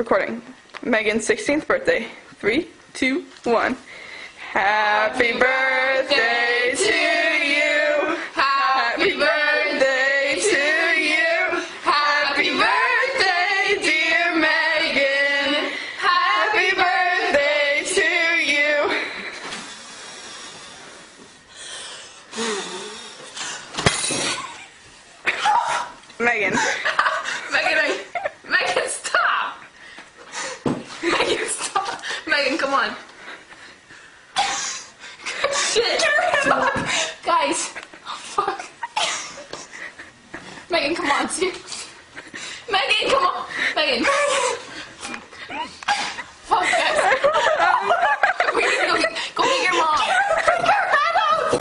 recording. Megan's 16th birthday. 3, 2, 1. Happy birthday to you. Happy birthday to you. Happy birthday, dear Megan. Happy birthday to you. Megan. Megan, stop! Megan, stop! Megan, come on. Shit! Stop. Guys! Oh, fuck. Megan, come on, seriously. Megan, come on! Megan!